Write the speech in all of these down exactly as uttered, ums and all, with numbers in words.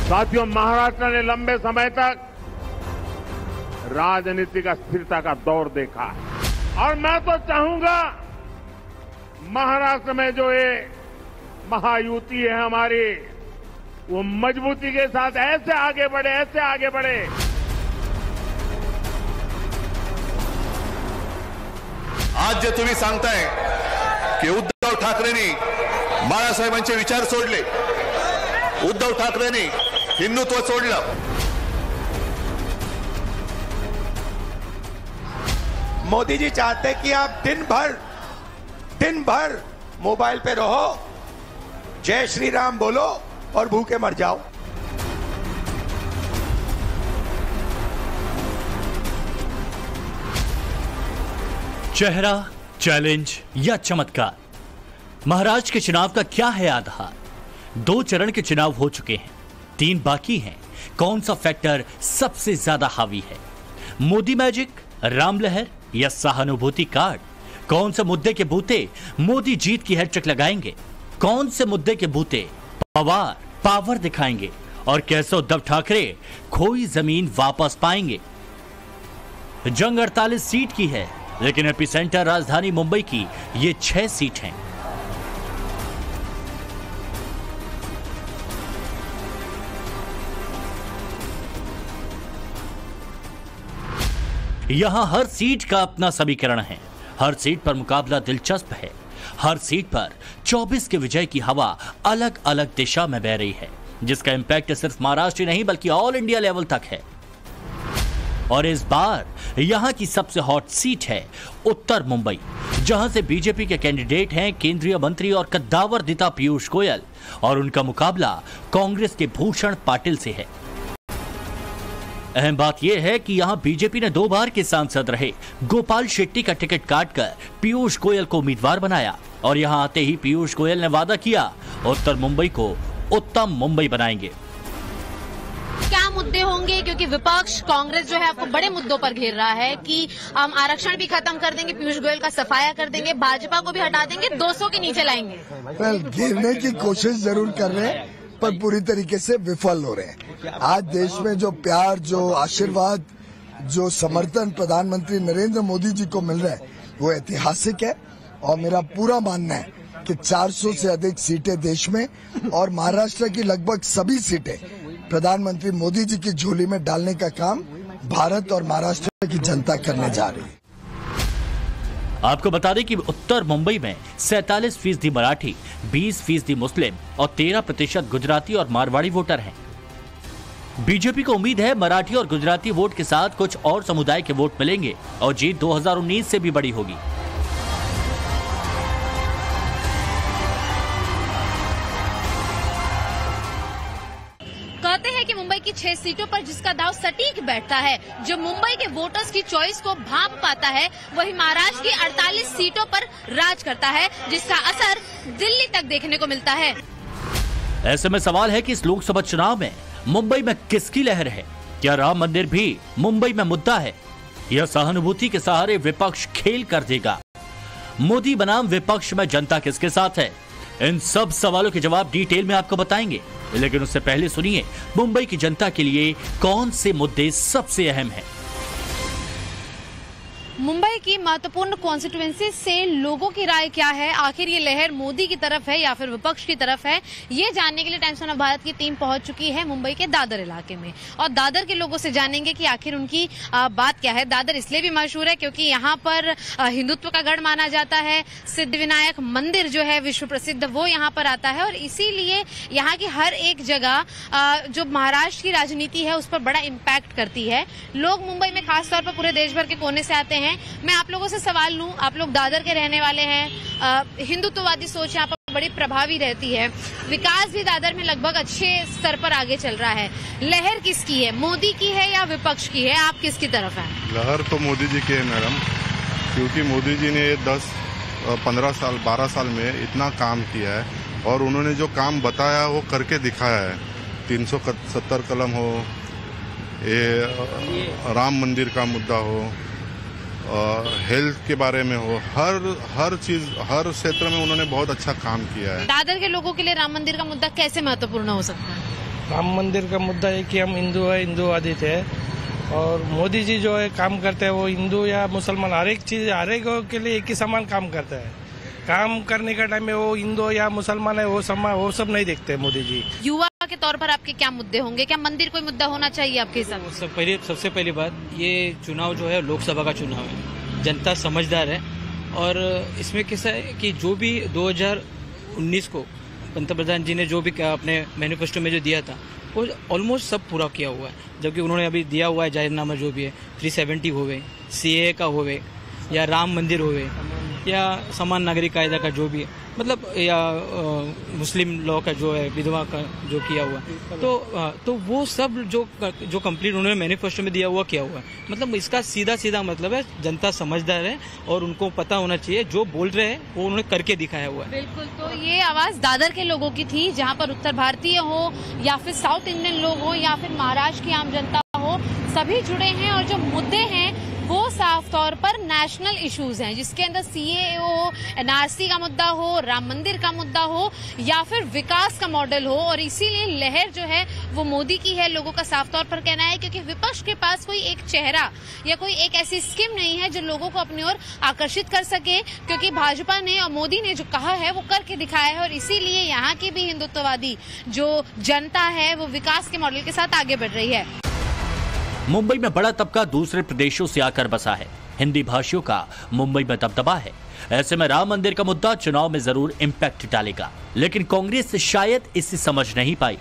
साथियों, महाराष्ट्र ने लंबे समय तक राजनीतिक अस्थिरता का दौर देखा और मैं तो चाहूंगा महाराष्ट्र में जो ये महायुति है हमारी, वो मजबूती के साथ ऐसे आगे बढ़े, ऐसे आगे बढ़े। आज जे तुम्ही सांगताय की उद्धव ठाकरेंनी बाळासाहेबांचे विचार सोडले, उद्धव ठाकरेंनी हिंदुत्व सोडलं, मोदी जी चाहते कि आप दिन भर दिन भर मोबाइल पे रहो, जय श्री राम बोलो और भूखे मर जाओ। चेहरा, चैलेंज या चमत्कार, महाराष्ट्र के चुनाव का क्या है आधार? दो चरण के चुनाव हो चुके हैं, तीन बाकी हैं। कौन सा फैक्टर सबसे ज्यादा हावी है? मोदी मैजिक, राम लहर या सहानुभूति कार्ड? कौन से मुद्दे के बूते मोदी जीत की हैट्रिक लगाएंगे? कौन से मुद्दे के बूते पवार पावर दिखाएंगे? और कैसे उद्धव ठाकरे खोई जमीन वापस पाएंगे? जंग अड़तालीस सीट की है, लेकिन एपिसेंटर राजधानी मुंबई की ये छह सीट हैं। यहां हर सीट का अपना समीकरण है, हर सीट पर मुकाबला दिलचस्प है, हर सीट पर चौबीस के विजय की हवा अलग अलग दिशा में बह रही है, जिसका इंपैक्ट सिर्फ महाराष्ट्र नहीं बल्कि ऑल इंडिया लेवल तक है। और इस बार यहां की सबसे हॉट सीट है उत्तर मुंबई, जहां से बीजेपी के कैंडिडेट हैं केंद्रीय मंत्री और कद्दावर नेता पीयूष गोयल, और उनका मुकाबला कांग्रेस के भूषण पाटिल से है। अहम बात यह है कि यहां बीजेपी ने दो बार के सांसद रहे गोपाल शेट्टी का टिकट काटकर पीयूष गोयल को उम्मीदवार बनाया, और यहां आते ही पीयूष गोयल ने वादा किया उत्तर मुंबई को उत्तम मुंबई बनाएंगे। क्या मुद्दे होंगे? क्योंकि विपक्ष कांग्रेस जो है आपको बड़े मुद्दों पर घेर रहा है कि हम आरक्षण भी खत्म कर देंगे, पीयूष गोयल का सफाया कर देंगे, भाजपा को भी हटा देंगे, दो सौ के नीचे लाएंगे। well, घेरने की कोशिश जरूर कर रहे हैं पर पूरी तरीके से विफल हो रहे हैं। आज देश में जो प्यार, जो आशीर्वाद, जो समर्थन प्रधानमंत्री नरेंद्र मोदी जी को मिल रहा है वो ऐतिहासिक है, और मेरा पूरा मानना है कि चार सौ से अधिक सीटें देश में और महाराष्ट्र की लगभग सभी सीटें प्रधानमंत्री मोदी जी की झोली में डालने का काम भारत और महाराष्ट्र की जनता करने जा रही है। आपको बता दें कि उत्तर मुंबई में सैंतालीस फीसदी मराठी, बीस फीसदी मुस्लिम और तेरह प्रतिशत गुजराती और मारवाड़ी वोटर हैं। बीजेपी को उम्मीद है मराठी और गुजराती वोट के साथ कुछ और समुदाय के वोट मिलेंगे और जीत दो हज़ार उन्नीस से भी बड़ी होगी। कहते हैं कि मुंबई की छह सीटों पर जिसका दाव सटीक बैठता है, जो मुंबई के वोटर्स की चॉइस को भांप पाता है, वही महाराष्ट्र की अड़तालीस सीटों पर राज करता है, जिसका असर दिल्ली तक देखने को मिलता है। ऐसे में सवाल है कि इस लोकसभा चुनाव में मुंबई में किसकी लहर है? क्या राम मंदिर भी मुंबई में मुद्दा है, या सहानुभूति के सहारे विपक्ष खेल कर देगा? मोदी बनाम विपक्ष में जनता किसके साथ है? इन सब सवालों के जवाब डिटेल में आपको बताएंगे, लेकिन उससे पहले सुनिए मुंबई की जनता के लिए कौन से मुद्दे सबसे अहम हैं। मुंबई की महत्वपूर्ण कॉन्स्टिट्यूएंसी से लोगों की राय क्या है? आखिर ये लहर मोदी की तरफ है या फिर विपक्ष की तरफ है? ये जानने के लिए टाइम्स ऑफ भारत की टीम पहुंच चुकी है मुंबई के दादर इलाके में, और दादर के लोगों से जानेंगे कि आखिर उनकी आ, बात क्या है। दादर इसलिए भी मशहूर है क्योंकि यहाँ पर हिंदुत्व का गढ़ माना जाता है, सिद्धिविनायक मंदिर जो है विश्व प्रसिद्ध वो यहाँ पर आता है, और इसीलिए यहाँ की हर एक जगह जो महाराष्ट्र की राजनीति है उस पर बड़ा इम्पैक्ट करती है। लोग मुंबई में खासतौर पर पूरे देश भर के कोने से आते हैं। मैं आप लोगों से सवाल लूं, आप लोग दादर के रहने वाले हैं, हिंदुत्ववादी सोच यहाँ पर बड़ी प्रभावी रहती है, विकास भी दादर में लगभग अच्छे स्तर पर आगे चल रहा है। लहर किसकी है, मोदी की है या विपक्ष की है? आप किसकी तरफ हैं? लहर तो मोदी जी की है मैडम, क्योंकि मोदी जी ने दस पंद्रह साल बारह साल में इतना काम किया है, और उन्होंने जो काम बताया वो करके दिखाया है। तीन सौ सत्तर कलम हो, ये राम मंदिर का मुद्दा हो, हेल्थ के बारे में हो, हर हर चीज हर क्षेत्र में उन्होंने बहुत अच्छा काम किया है। दादर के लोगों के लिए राम मंदिर का मुद्दा कैसे महत्वपूर्ण हो सकता है? राम मंदिर का मुद्दा है कि हम हिंदू है, हिंदूवादी थे, और मोदी जी जो है काम करते हैं वो हिंदू या मुसलमान हर एक चीज हर एक के लिए एक ही समान काम करते हैं। काम करने का टाइम में वो हिंदू या मुसलमान है वो समान वो सब नहीं देखते मोदी जी। युवा के तौर पर आपके क्या मुद्दे होंगे? क्या मंदिर कोई मुद्दा होना चाहिए आपके हिसाब से? सब पहले सबसे पहली बात, ये चुनाव जो है लोकसभा का चुनाव है, जनता समझदार है, और इसमें कैसा है कि जो भी दो हज़ार उन्नीस को पंतप्रधान जी ने जो भी अपने मैनिफेस्टो में जो दिया था वो ऑलमोस्ट सब पूरा किया हुआ है। जबकि उन्होंने अभी दिया हुआ है जाहिरनामा जो भी है, तीन सौ सत्तर होवे, सीए का होवे, या राम मंदिर होवे, या समान नागरिक कायदा का जो भी है, मतलब या आ, मुस्लिम लॉ का जो है, विधवा का जो किया हुआ है, तो आ, तो वो सब जो जो कंप्लीट उन्होंने मैनिफेस्टो में दिया हुआ किया हुआ है। मतलब इसका सीधा सीधा मतलब है जनता समझदार है और उनको पता होना चाहिए जो बोल रहे हैं वो उन्होंने करके दिखाया हुआ है। बिल्कुल, तो ये आवाज दादर के लोगों की थी, जहाँ पर उत्तर भारतीय हो या फिर साउथ इंडियन लोग हो या फिर महाराष्ट्र की आम जनता हो, सभी जुड़े हैं। और जो मुद्दे हैं वो साफ तौर पर नेशनल इश्यूज हैं, जिसके अंदर सीए हो, एनआरसी का मुद्दा हो, राम मंदिर का मुद्दा हो या फिर विकास का मॉडल हो। और इसीलिए लहर जो है वो मोदी की है, लोगों का साफ तौर पर कहना है, क्योंकि विपक्ष के पास कोई एक चेहरा या कोई एक ऐसी स्कीम नहीं है जो लोगों को अपनी ओर आकर्षित कर सके, क्योंकि भाजपा ने और मोदी ने जो कहा है वो करके दिखाया है। और इसीलिए यहाँ की भी हिंदुत्ववादी जो जनता है वो विकास के मॉडल के साथ आगे बढ़ रही है। मुंबई में बड़ा तबका दूसरे प्रदेशों से आकर बसा है। हिंदी भाषियों का मुंबई में दबदबा है। ऐसे में राम मंदिर का मुद्दा चुनाव में जरूर इम्पैक्ट डालेगा, लेकिन कांग्रेस शायद इसे समझ नहीं पाई।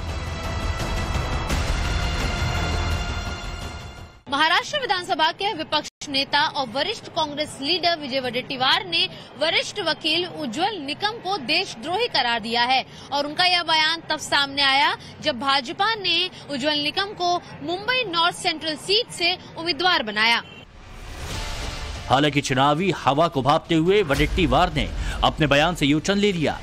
महाराष्ट्र विधानसभा के विपक्ष नेता और वरिष्ठ कांग्रेस लीडर विजय वडेट्टीवार ने वरिष्ठ वकील उज्जवल निकम को देशद्रोही करार दिया है। और उनका यह बयान तब सामने आया जब भाजपा ने उज्जवल निकम को मुंबई नॉर्थ सेंट्रल सीट से उम्मीदवार बनाया। हालांकि चुनावी हवा को भांपते हुए वडेट्टीवार ने अपने बयान से यू टर्न ले लिया।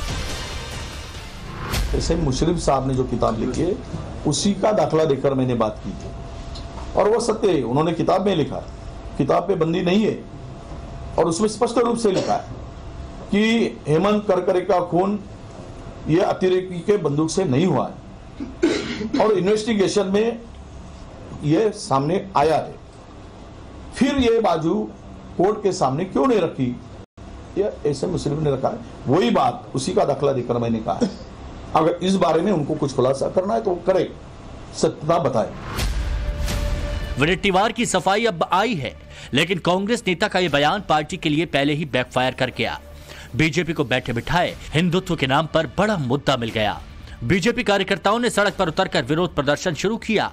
ऐसे मुशर्रफ साहब ने जो किताब लिखी है उसी का दाखला देकर मैंने बात की थी, और वो सत्य है। उन्होंने किताब में लिखा, किताब पे बंदी नहीं है, और उसमें स्पष्ट रूप से लिखा है कि हेमंत करकरे का खून ये अतिरेकी के बंदूक से नहीं हुआ है, और इन्वेस्टिगेशन में ये सामने आया है। फिर ये बाजू कोर्ट के सामने क्यों नहीं रखी, ये ऐसे मुस्लिम ने रखा है। वही बात उसी का दाखला देकर मैंने कहा है, अगर इस बारे में उनको कुछ खुलासा करना है तो करे, सत्यता बताए। वडेट्टीवार की सफाई अब आई है, लेकिन कांग्रेस नेता का यह बयान पार्टी के लिए पहले ही बैकफायर कर गया। बीजेपी को बैठे बिठाए हिंदुत्व के नाम पर बड़ा मुद्दा मिल गया। बीजेपी कार्यकर्ताओं ने सड़क पर उतरकर विरोध प्रदर्शन शुरू किया।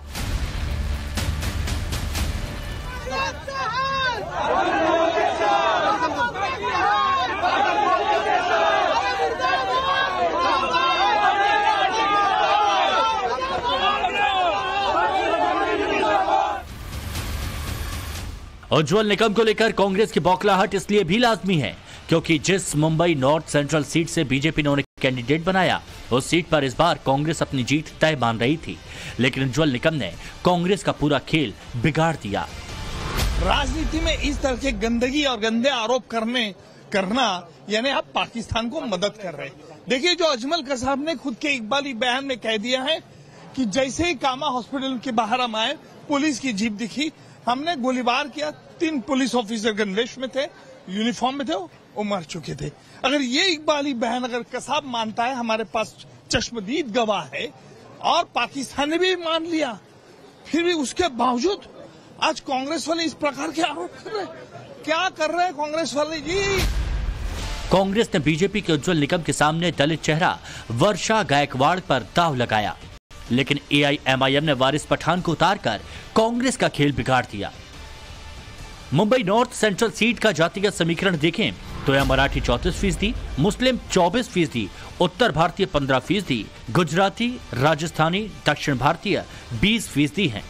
उज्जवल निकम को लेकर कांग्रेस की बौखलाहट इसलिए भी लाजमी है क्योंकि जिस मुंबई नॉर्थ सेंट्रल सीट से बीजेपी ने उन्हें कैंडिडेट बनाया, उस सीट पर इस बार कांग्रेस अपनी जीत तय मान रही थी। लेकिन उज्जवल निकम ने कांग्रेस का पूरा खेल बिगाड़ दिया। राजनीति में इस तरह के गंदगी और गंदे आरोप करने करना यानी आप पाकिस्तान को मदद कर रहे हैं। देखिए, जो अजमल कसाब ने खुद के इकबाली बयान में कह दिया है कि जैसे ही कामा हॉस्पिटल के बाहर हम आए, पुलिस की जीप दिखी, हमने गोलीबार किया। तीन पुलिस ऑफिसर गनवेश में थे, यूनिफॉर्म में थे, वो मर चुके थे। अगर ये इकबाली बयान अगर कसाब मानता है, हमारे पास चश्मदीद गवाह है, और पाकिस्तान ने भी मान लिया, फिर भी उसके बावजूद आज कांग्रेस वाले इस प्रकार के आरोप कर रहे हैं। क्या कर रहे हैं कांग्रेस वाले जी? कांग्रेस ने बीजेपी के उज्जवल निकम के सामने दलित चेहरा वर्षा गायकवाड़ पर दांव लगाया, लेकिन एआईएमआईएम ने वारिस पठान को उतारकर कांग्रेस का खेल बिगाड़ दिया। मुंबई नॉर्थ सेंट्रल सीट का जातिगत समीकरण देखें तो यह मराठी चौंतीस फीसदी, मुस्लिम चौबीस फीसदी, उत्तर भारतीय पंद्रह फीसदी, गुजराती, राजस्थानी, दक्षिण भारतीय बीस फीसदी हैं।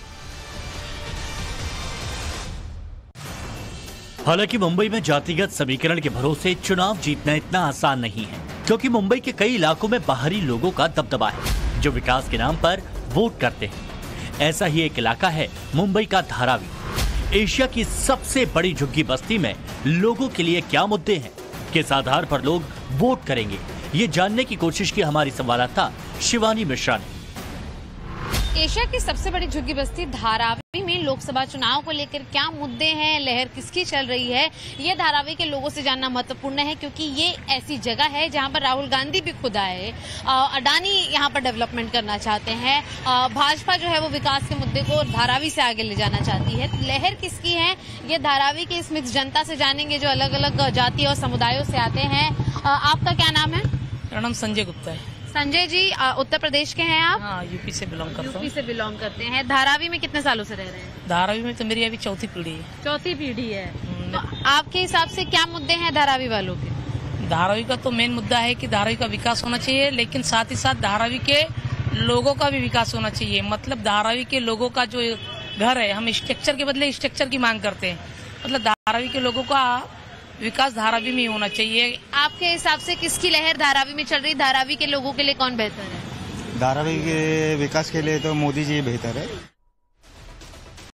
हालांकि मुंबई में जातिगत समीकरण के भरोसे चुनाव जीतना इतना आसान नहीं है, क्योंकि मुंबई के कई इलाकों में बाहरी लोगों का दबदबा है जो विकास के नाम पर वोट करते हैं। ऐसा ही एक इलाका है मुंबई का धारावी। एशिया की सबसे बड़ी झुग्गी बस्ती में लोगों के लिए क्या मुद्दे हैं, किस आधार पर लोग वोट करेंगे, ये जानने की कोशिश की हमारी संवाददाता शिवानी मिश्रा ने। एशिया की सबसे बड़ी झुग्गी बस्ती धारावी में लोकसभा चुनाव को लेकर क्या मुद्दे हैं, लहर किसकी चल रही है, ये धारावी के लोगों से जानना महत्वपूर्ण है, क्योंकि ये ऐसी जगह है जहां पर राहुल गांधी भी खुद आए, अडानी यहां पर डेवलपमेंट करना चाहते हैं, भाजपा जो है वो विकास के मुद्दे को धारावी से आगे ले जाना चाहती है। लहर किसकी है, ये धारावी के इस मिक्स जनता से जानेंगे जो अलग अलग जाति और समुदायों से आते हैं। आपका क्या नाम है? मेरा नाम संजय गुप्ता है। संजय जी, उत्तर प्रदेश के हैं आप? हाँ, यूपी से बिलोंग करता हूँ। यूपी से बिलोंग करते हैं। धारावी में कितने सालों से रह रहे हैं? धारावी में तो मेरी अभी चौथी पीढ़ी है। चौथी पीढ़ी है। तो आपके हिसाब से क्या मुद्दे हैं धारावी वालों के? धारावी का तो मेन मुद्दा है कि धारावी का विकास होना चाहिए, लेकिन साथ ही साथ धारावी के लोगों का भी विकास होना चाहिए। मतलब धारावी के लोगों का जो घर है, हम स्ट्रक्चर के बदले स्ट्रक्चर की मांग करते हैं। मतलब धारावी के लोगों का विकास धारावी में होना चाहिए। आपके हिसाब से किसकी लहर धारावी में चल रही? धारावी के लोगों के लिए कौन बेहतर है? धारावी के विकास के लिए तो मोदी जी बेहतर है।